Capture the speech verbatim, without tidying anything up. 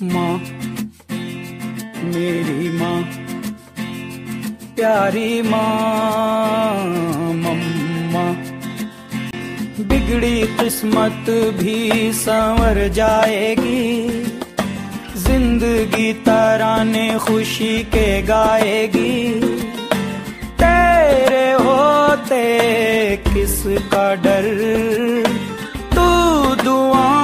माँ मेरी माँ प्यारी माँ मम्मा, बिगड़ी किस्मत भी संवर जाएगी, जिंदगी तराने खुशी के गाएगी। तेरे होते किसका डर, तू दुआ